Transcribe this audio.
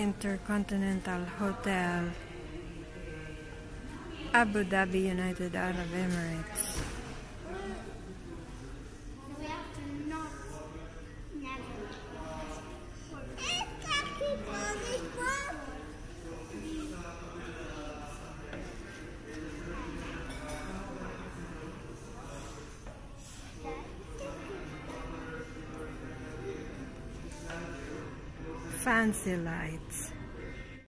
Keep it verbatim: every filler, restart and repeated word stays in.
Intercontinental Hotel, Abu Dhabi, United Arab Emirates. Fancy lights.